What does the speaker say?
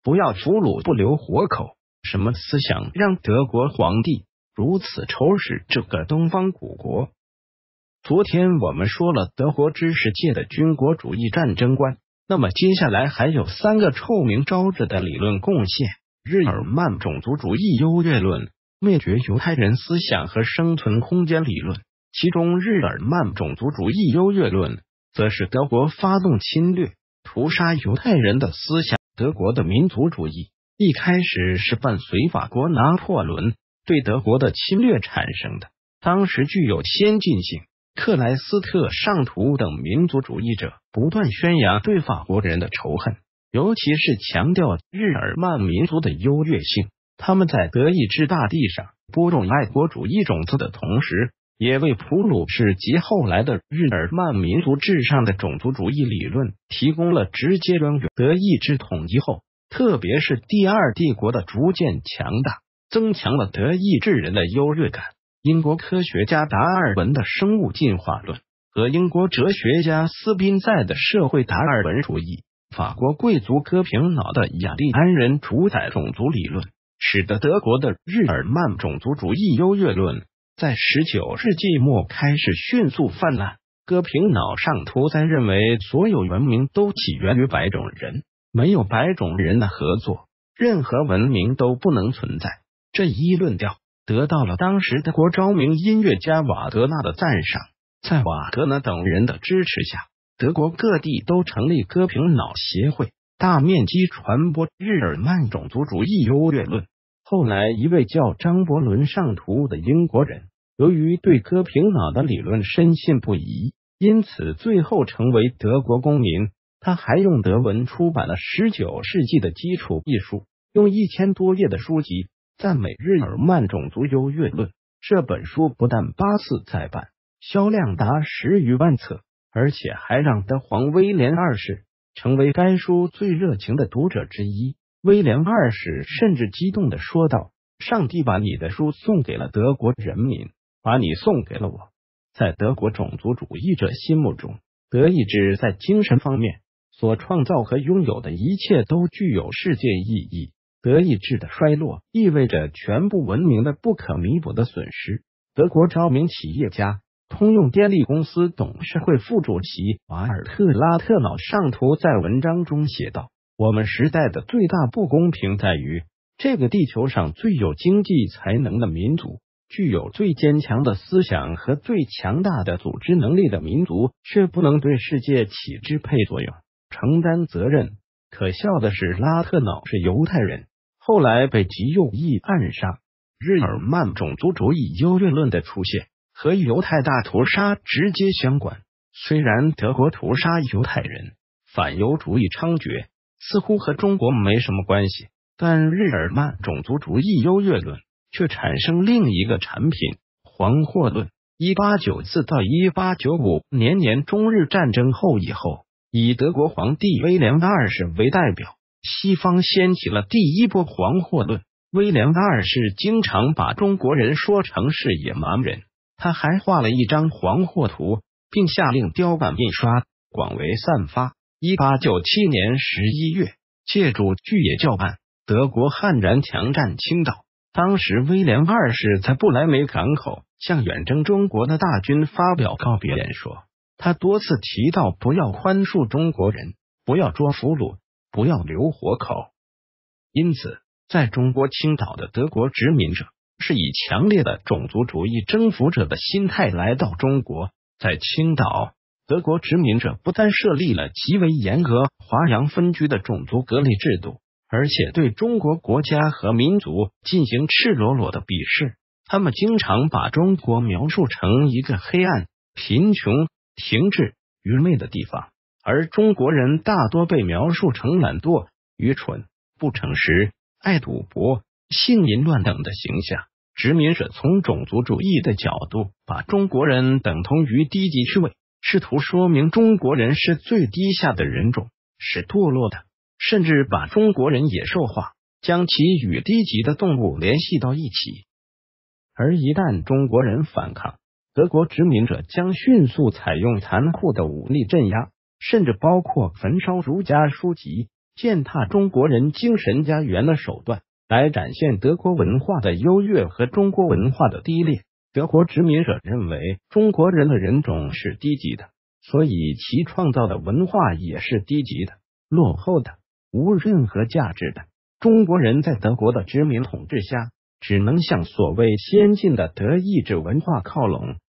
不要俘虏不留活口。什么思想让德国皇帝如此仇视这个东方古国？昨天我们说了德国知识界的军国主义战争观，那么接下来还有3个臭名昭著的理论贡献：日耳曼种族主义优越论、灭绝犹太人思想和生存空间理论。其中日耳曼种族主义优越论则是德国发动侵略、屠杀犹太人的思想。德国的民族主义一开始是伴随法国拿破仑对德国的侵略产生的，当时具有先进性。克莱斯特、尚图等民族主义者不断宣扬对法国人的仇恨，尤其是强调日耳曼民族的优越性。他们在德意志大地上播种爱国主义种子的同时，也为普鲁士及后来的日耳曼民族至上的种族主义理论提供了直接根源。德意志统一后，特别是第二帝国的逐渐强大，增强了德意志人的优越感。英国科学家达尔文的生物进化论和英国哲学家斯宾塞的社会达尔文主义，法国贵族戈平瑙的雅利安人主宰种族理论，使得德国的日耳曼种族主义优越论在19世纪末开始迅速泛滥。戈平瑙、尚图在认为所有文明都起源于白种人，没有白种人的合作，任何文明都不能存在。这一论调得到了当时德国著名音乐家瓦格纳的赞赏。在瓦格纳等人的支持下，德国各地都成立戈平瑙协会，大面积传播日耳曼种族主义优越论。后来一位叫张伯伦·尚图的英国人，由于对戈平瑙的理论深信不疑，因此最后成为德国公民。他还用德文出版了19世纪的基础艺术，用1000多页的书籍赞美日耳曼种族优越论。这本书不但8次再版，销量达10余万册，而且还让德皇威廉二世成为该书最热情的读者之一。威廉二世甚至激动地说道：“上帝把你的书送给了德国人民，把你送给了我。”在德国种族主义者心目中，德意志在精神方面所创造和拥有的一切都具有世界意义。德意志的衰落意味着全部文明的不可弥补的损失。德国著名企业家、通用电力公司董事会副主席瓦尔特拉特瑙尚图在文章中写道：“我们时代的最大不公平在于，这个地球上最有经济才能的民族，具有最坚强的思想和最强大的组织能力的民族，却不能对世界起支配作用，承担责任。可笑的是，拉特瑙是犹太人，后来被极右翼暗杀。”日耳曼种族主义优越论的出现和犹太大屠杀直接相关。虽然德国屠杀犹太人、反犹主义猖獗，似乎和中国没什么关系，但日耳曼种族主义优越论却产生另一个产品——黄祸论。1894到1895年中日战争以后，以德国皇帝威廉二世为代表，西方掀起了第一波黄祸论。威廉二世经常把中国人说成是野蛮人，他还画了一张黄祸图，并下令雕版印刷，广为散发。1897年11月，借助巨野教案，德国悍然强占青岛。当时威廉二世在不来梅港口向远征中国的大军发表告别演说，他多次提到不要宽恕中国人，不要捉俘虏，不要留活口。因此在中国青岛的德国殖民者是以强烈的种族主义征服者的心态来到中国。在青岛，德国殖民者不但设立了极为严格华洋分居的种族隔离制度，而且对中国国家和民族进行赤裸裸的鄙视。他们经常把中国描述成一个黑暗、贫穷、停滞、愚昧的地方，而中国人大多被描述成懒惰、愚蠢、不诚实、爱赌博、性淫乱等的形象。殖民者从种族主义的角度把中国人等同于低级趣味，试图说明中国人是最低下的人种，是堕落的，甚至把中国人野兽化，将其与低级的动物联系到一起。而一旦中国人反抗，德国殖民者将迅速采用残酷的武力镇压，甚至包括焚烧儒家书籍、 践踏中国人精神家园的手段，来展现德国文化的优越和中国文化的低劣。德国殖民者认为中国人的人种是低级的，所以其创造的文化也是低级的、落后的、无任何价值的。中国人在德国的殖民统治下，只能向所谓先进的德意志文化靠拢。